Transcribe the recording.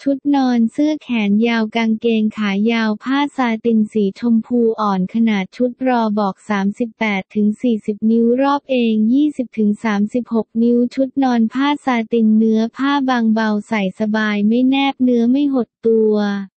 ชุดนอนเสื้อแขนยาวกางเกงขายาวผ้าซาตินสีชมพูอ่อนขนาดชุดรอบอก 38-40 นิ้วรอบเอว 20-36 นิ้วชุดนอนผ้าซาตินเนื้อผ้าบางเบาใส่สบายไม่แนบเนื้อไม่หดตัว